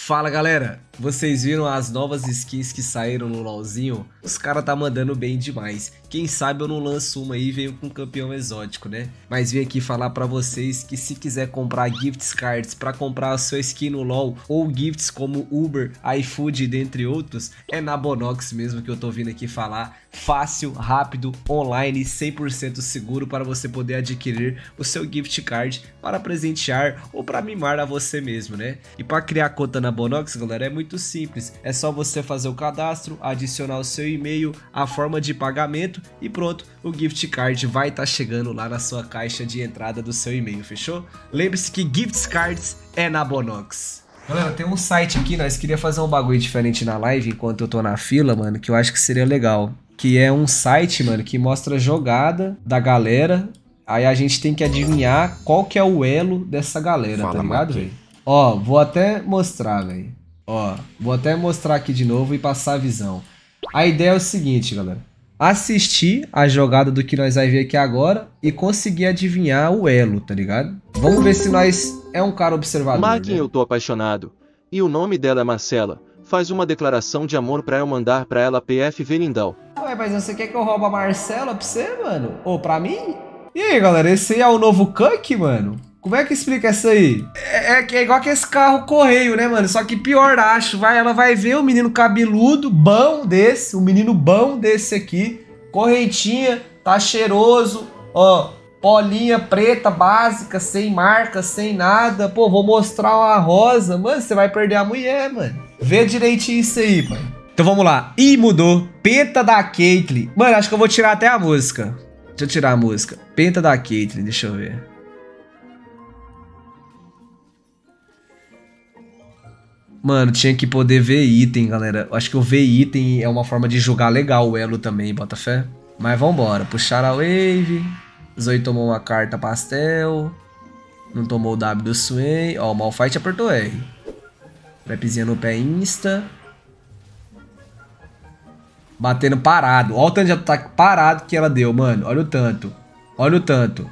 Fala galera, vocês viram as novas skins que saíram no LoLzinho? Os caras tá mandando bem demais. Quem sabe eu não lanço uma aí e venho com um campeão exótico, né? Mas vim aqui falar pra vocês que se quiser comprar gifts cards pra comprar a sua skin no LoL ou gifts como Uber, iFood, dentre outros, é na Bonox mesmo que eu tô vindo aqui falar. Fácil, rápido, online, 100% seguro para você poder adquirir o seu gift card para presentear ou para mimar a você mesmo, né? E para criar conta na Bonox, galera, é muito simples. É só você fazer o cadastro, adicionar o seu e-mail, a forma de pagamento e pronto, o gift card vai estar chegando lá na sua caixa de entrada do seu e-mail, fechou? Lembre-se que gift cards é na Bonox. Galera, tem um site aqui, nós queria fazer um bagulho diferente na live enquanto eu tô na fila, mano, que eu acho que seria legal. Que é um site, mano, que mostra a jogada da galera. Aí a gente tem que adivinhar qual que é o elo dessa galera, tá ligado, velho? Ó, vou até mostrar, velho. Ó, vou até mostrar aqui de novo e passar a visão. A ideia é o seguinte, galera. Assistir a jogada do que nós vai ver aqui agora e conseguir adivinhar o elo, tá ligado? Vamos ver se nós é um cara observador, Marquem, né? eu tô apaixonado. E o nome dela é Marcela. Faz uma declaração de amor pra eu mandar pra ela PF Velindão. Ué, mas você quer que eu roube a Marcela pra você, mano? Ou pra mim? E aí, galera, esse aí é o novo Kunk, mano? Como é que explica isso aí? É igual que esse carro correio, né, mano? Só que pior, acho. Ela vai ver o menino cabeludo, bom desse, o menino bom desse aqui. Correntinha, tá cheiroso, ó. Bolinha preta, básica, sem marca, sem nada. Pô, vou mostrar uma rosa. Mano, você vai perder a mulher, mano. Vê direitinho isso aí, mano. Então vamos lá. Ih, mudou. Penta da Caitlyn. Mano, acho que eu vou tirar até a música. Deixa eu tirar a música. Penta da Caitlyn, deixa eu ver. Mano, tinha que poder ver item, galera. Acho que o ver item é uma forma de jogar legal o elo também, bota fé. Mas vambora. Puxar a wave. Zoe tomou uma carta pastel. Não tomou o W do Sway. Ó, o Malphite apertou R. Trapzinha no pé insta. Batendo parado. Olha o tanto de ataque parado que ela deu, mano. Olha o tanto. Olha o tanto.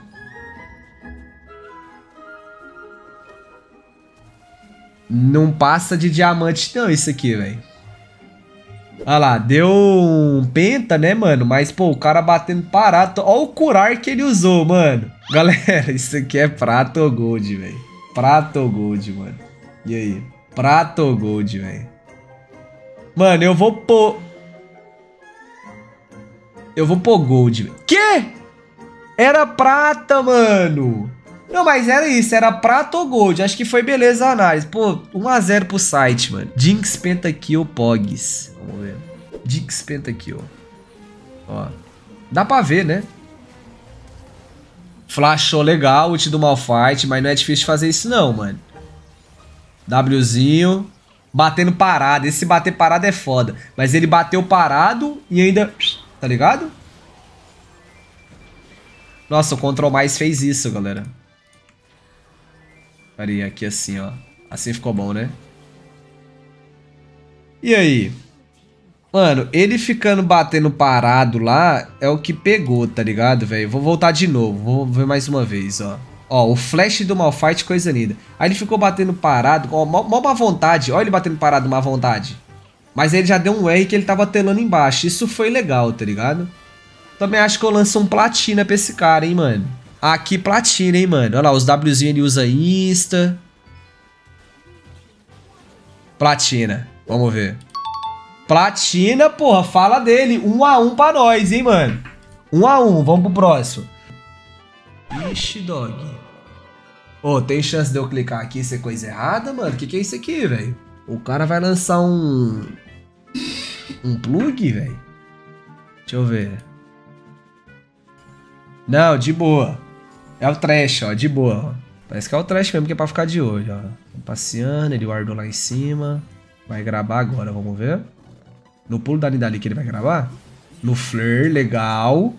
Não passa de diamante não isso aqui, velho. Olha lá, deu um penta, né, mano? Mas, pô, o cara batendo parado. Olha o curar que ele usou, mano. Galera, isso aqui é prata ou gold, velho. Prata ou gold, mano. E aí? Prata ou gold, velho? Mano, eu vou pôr... Eu vou pôr gold, velho. Quê? Era prata, mano. Não, mas era isso. Era prata ou gold. Acho que foi beleza a análise. Pô, 1 a 0 pro site, mano. Jinx Pentakill Pogs. Vamos ver. Jinx Pentakill. Ó. Dá pra ver, né? Flashou legal, ult do Malphite. Mas não é difícil fazer isso não, mano. Wzinho. Batendo parado. Esse bater parado é foda. Mas ele bateu parado e ainda... Tá ligado? Nossa, o Control Mais fez isso, galera. Peraí, aqui assim, ó. Assim ficou bom, né? E aí? Mano, ele ficando batendo parado lá é o que pegou, tá ligado, velho? Vou voltar de novo. Vou ver mais uma vez, ó. Ó, o flash do Malphite, coisa linda. Aí ele ficou batendo parado, ó, mó má vontade. Olha ele batendo parado, má vontade. Mas ele já deu um R que ele tava telando embaixo. Isso foi legal, tá ligado? Também acho que eu lanço um platina pra esse cara, hein, mano. Aqui platina, hein, mano. Olha lá, os Wzinho ele usa insta. Platina. Vamos ver. Platina, porra, fala dele. 1 a 1 pra nós, hein, mano. 1 a 1, vamos pro próximo. Ixi, dog. Ô, tem chance de eu clicar aqui e ser coisa errada, mano? Que é isso aqui, velho? O cara vai lançar um plug, velho? Deixa eu ver. Não, de boa. É o trash, ó, de boa. Ó. Parece que é o trash mesmo, que é pra ficar de olho, ó. Passeando, ele guardou lá em cima. Vai gravar agora, vamos ver. No pulo da Nidali que ele vai gravar. No flare, legal.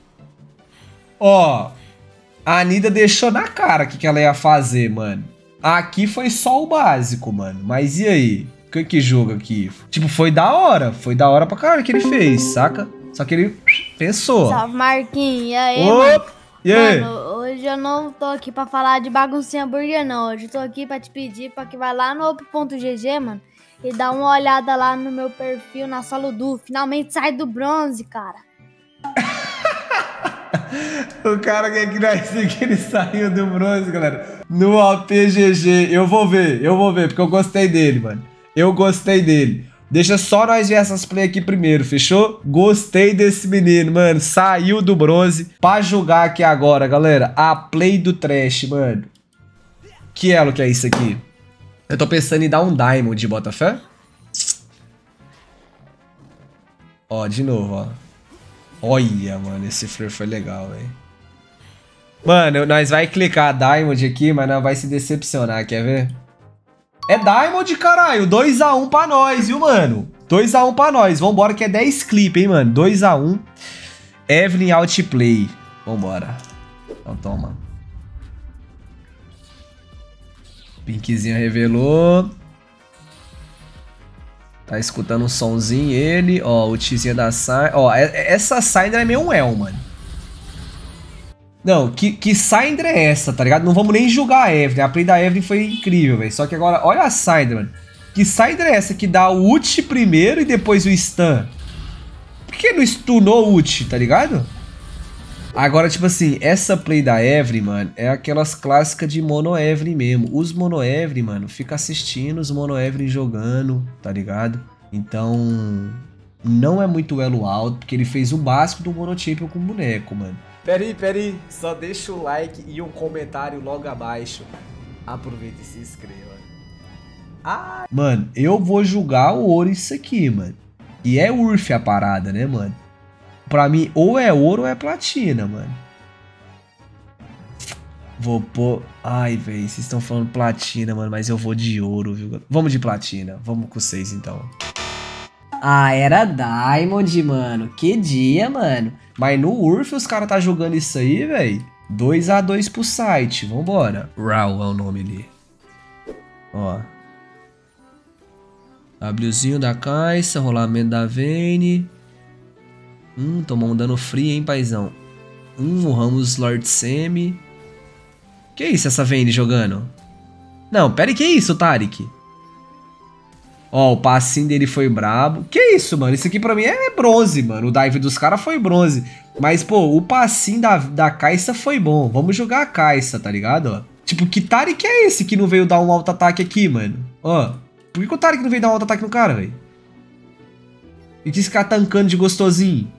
Ó, a Nida deixou na cara o que ela ia fazer, mano. Aqui foi só o básico, mano. Mas e aí? O que jogo aqui? Tipo, foi da hora. Foi da hora pra caralho que ele fez, saca? Só que ele pensou. Salve, Marquinhos. E aí, Opa! mano? E aí? Mano, hoje eu não tô aqui pra falar de baguncinha burger, não. Hoje eu tô aqui pra te pedir pra que vá lá no up.gg, mano, e dá uma olhada lá no meu perfil, na Soludu. Finalmente sai do bronze, cara. O cara quer que nós que ele saiu do bronze, galera. No APGG. Eu vou ver, porque eu gostei dele, mano. Eu gostei dele. Deixa só nós ver essas play aqui primeiro, fechou? Gostei desse menino, mano. Saiu do bronze. Pra jogar aqui agora, galera, a play do trash, mano. Que elo que é isso aqui? Eu tô pensando em dar um diamond, bota fé? Ó, de novo, ó. Olha, mano, esse flare foi legal, velho. Mano, nós vai clicar Diamond aqui, mas não vai se decepcionar, quer ver? É Diamond, caralho. 2x1 pra nós, viu, mano? 2x1 pra nós. Vambora, que é 10 clipe, hein, mano? 2x1. Evelyn Outplay. Vambora. Então, toma. Pinkzinho revelou. Tá escutando um sonzinho ele. Ó, o tizinho da Syndra. Ó, essa Syndra é meio um El, mano. Não, que Syndra é essa, tá ligado? Não vamos nem julgar a Evelyn. A play da Evelyn foi incrível, velho. Só que agora, olha a Syndra, mano. Que Syndra é essa que dá o ult primeiro e depois o stun? Por que não stunou o ult, tá ligado? Agora, tipo assim, essa play da Evelyn, mano, é aquelas clássicas de Mono Evelyn mesmo. Os Mono Evelyn, mano, fica assistindo os Mono Evelyn jogando, tá ligado? Então, não é muito elo alto, porque ele fez o básico do Mono Champion com boneco, mano. Peraí, só deixa o like e um comentário logo abaixo. Aproveita e se inscreva. Ah, mano, eu vou julgar o ouro isso aqui, mano. E é Urf a parada, né, mano? Pra mim, ou é ouro ou é platina, mano. Vou pôr... Ai, velho, vocês estão falando platina, mano, mas eu vou de ouro, viu? Vamos de platina. Vamos com vocês, então. Ah, era Diamond, mano. Que dia, mano. Mas no Urf os caras tá jogando isso aí, velho. 2x2 pro site. Vambora. Raw é o nome ali. Ó. Wzinho da Caixa, rolamento da Vayne. Tomou um dano free, hein, paizão. O Ramos Lord Semi. Que isso, essa Vayne jogando? Não, pera aí, que isso, Taric? Ó, o passinho dele foi brabo. Que isso, mano? Isso aqui pra mim é bronze, mano. O dive dos caras foi bronze. Mas, pô, o passinho da Caixa foi bom. Vamos jogar a Caixa, tá ligado? Ó. Tipo, que Taric é esse que não veio dar um auto-ataque aqui, mano? Ó, por que o Taric não veio dar um auto-ataque no cara, velho? E que esse cara tancando de gostosinho?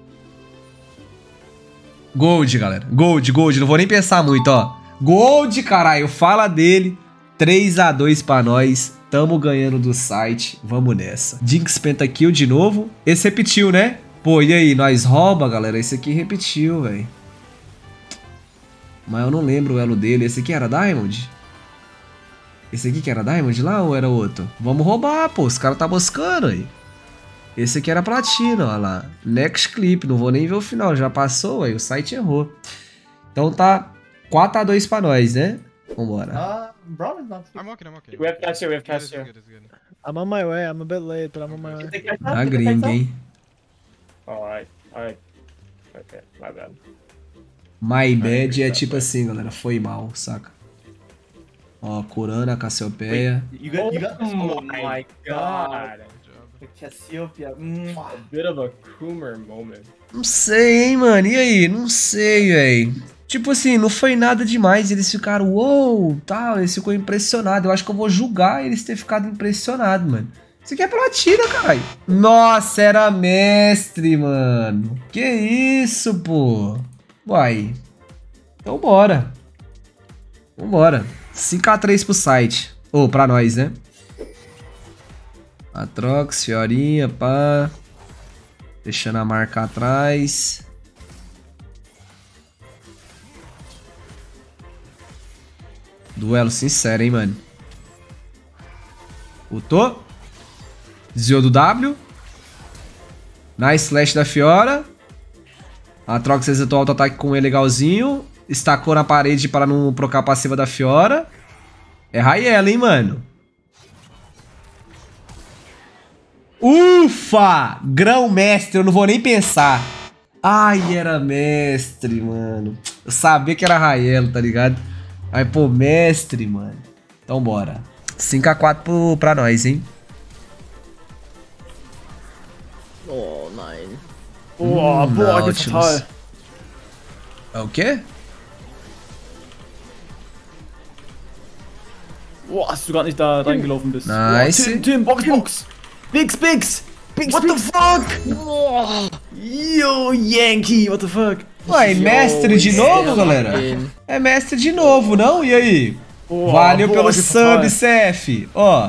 Gold, galera. Gold. Não vou nem pensar muito, ó. Gold, caralho. Fala dele. 3x2 pra nós. Tamo ganhando do site. Vamos nessa. Jinx Pentakill de novo. Esse repetiu, né? Pô, e aí? Nós rouba, galera? Esse aqui repetiu, velho. Mas eu não lembro o elo dele. Esse aqui era Diamond? Esse aqui que era Diamond lá ou era outro? Vamos roubar, pô. Os caras tá buscando aí. Esse aqui era platina, ó lá. Next clip, não vou nem ver o final, já passou, aí o site errou. Então tá 4x2 pra nós, né? Vambora. Bro, not. I'm okay. We have Cassia, we have Good, it's Cassia. good, it's good. I'm on my way. I'm a bit late, but I'm on my way. A gringa, hein? Alright. Okay, my bad. My bad é tipo assim, galera. Foi mal, saca? Ó, Corana, Cassiopeia. You got Oh my god. Good job. Cassiopeia. A bit of a Coomer moment. Não sei, hein, mano. E aí? Não sei, véi. Tipo assim, não foi nada demais. Eles ficaram, uou, tal. Eles ficou impressionado. Eu acho que eu vou julgar eles ter ficado impressionado, mano. Isso aqui é platina, caralho. Nossa, era mestre, mano. Que isso, pô. Uai. Então bora. Vambora. 5x3 pro site. Ou pra nós, né? Atrox, Fiorinha, pá. Deixando a marca atrás. Duelo sincero, hein, mano. Ultou. Desviou do W. Nice slash da Fiora. Atrox executou auto-ataque com E legalzinho. Estacou na parede para não procar a passiva da Fiora. É Raiela, hein, mano. Ufa! Grão mestre, eu não vou nem pensar. Ai, era mestre, mano. Eu sabia que era Raelo, tá ligado? Aí, pô, mestre, mano. Então bora. 5x4 pra nós, hein? Oh nein. Oh, boah, geht Nautilus. total. É o quê? Boah, hast du gerade nicht da reingelaufen bist. Nice. Boah, Tim, Box. Bix. What the fuck? Boah. Yo, Yankee, what the fuck? Ué, mestre de novo, galera? É mestre de novo, não? E aí? Valeu pelo sub, CF. Ó.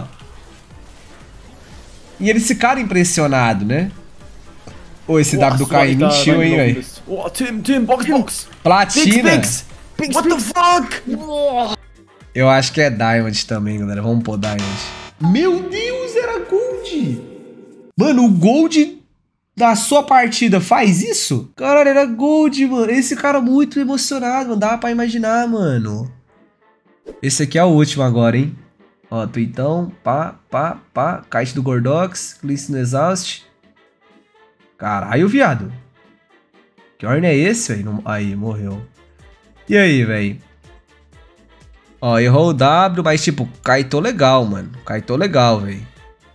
E eles ficaram impressionados, né? Ô, esse W do Caim mentiu, hein, velho? Oh, Tim, Box. Platina. Bix. What the fuck? Eu acho que é Diamond também, galera. Vamos pôr Diamond. Meu Deus, era Gold. Mano, o Gold da sua partida faz isso? Caralho, era Gold, mano. Esse cara muito emocionado, mano. Dá pra imaginar, mano. Esse aqui é o último agora, hein? Ó, Tuitão. Pá. Kite do Gordox. Cleanse no Exhaust. Caralho, viado. Que ordem é esse, velho? Aí, morreu. E aí, velho? Ó, errou o W, mas tipo, kaitou legal, mano. Kaitou legal, velho.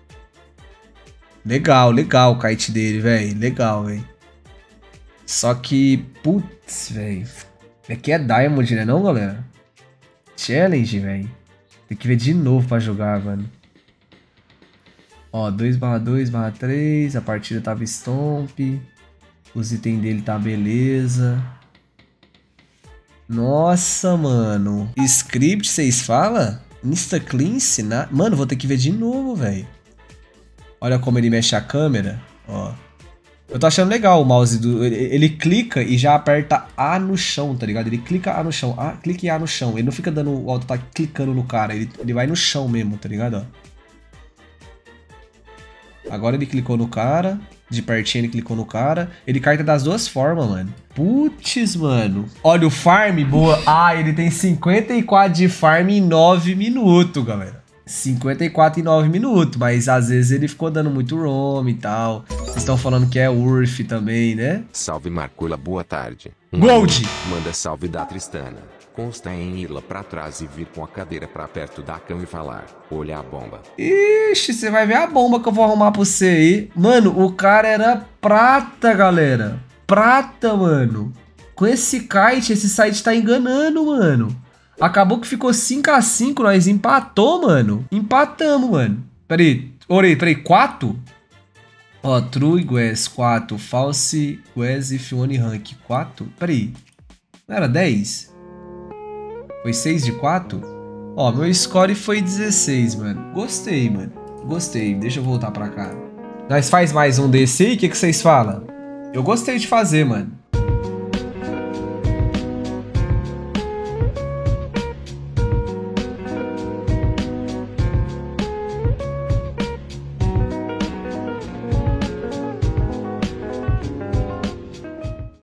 Legal o kite dele, velho. Legal, velho. Só que, putz, velho. Aqui é Diamond, né não, galera? Challenge, velho. Tem que ver de novo pra jogar, mano. Ó, 2/2/3. A partida tava Stomp. Os itens dele tá beleza. Nossa, mano. Script, vocês falam? Insta cleanse? Mano, vou ter que ver de novo, velho. Olha como ele mexe a câmera. Ó. Eu tô achando legal o mouse do... Ele clica e já aperta A no chão, tá ligado? Ele clica A no chão. Clica e A no chão. Ele não fica dando o auto-ataque clicando no cara. Ele vai no chão mesmo, tá ligado? Ó. Agora ele clicou no cara. De pertinho ele clicou no cara. Ele carta das duas formas, mano. Putz, mano. Olha o farm, boa. Ele tem 54 de farm em 9 minutos, galera. 54 em 9 minutos. Mas às vezes ele ficou dando muito roam e tal. Vocês estão falando que é Urf também, né? Salve Marcula, boa tarde. Gold! Manda salve da Tristana. Consta em ir lá pra trás e vir com a cadeira pra perto da cama e falar: olha a bomba. Ixi, você vai ver a bomba que eu vou arrumar pra você aí. Mano, o cara era prata, galera. Prata, mano. Com esse kite, esse site tá enganando, mano. Acabou que ficou 5x5, nós empatou, mano. Empatamos, mano. Peraí, 4? Ó, True Guess 4, False Guess if one rank 4. Peraí, não era 10? Foi 6 de 4? Ó, meu score foi 16, mano. Gostei, mano. Gostei. Deixa eu voltar pra cá. Nós faz mais um desse aí? O que vocês falam? Eu gostei de fazer, mano.